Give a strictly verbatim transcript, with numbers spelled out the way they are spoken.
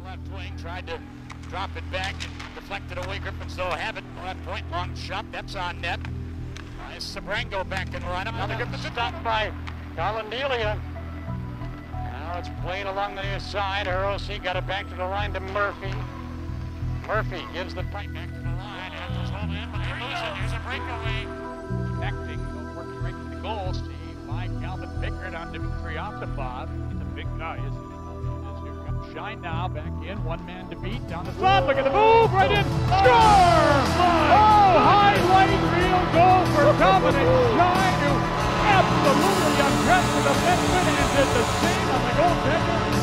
left wing, tried to drop it back and deflected away. Griffs will have it. Left point, long shot. That's on net. Uh, Sabrango back in the lineup. Now the Griffs stopped by Colin Delia. Now it's played along the near side. R O C got it back to the line to Murphy. Murphy gives the pipe back to the line. After home in, but they lose it. Here's a breakaway. Connecting, working right to the goal. Steve by Calvin Pickard on Dmitry Optipov. He's a big guy, isn't he? Here comes Shine now, back in. One man to beat down the slot. Look at the move, right in. Score! Oh, highlight reel goal for Dominic Shine, who absolutely undressed the defenseman and did the same on the goaltender.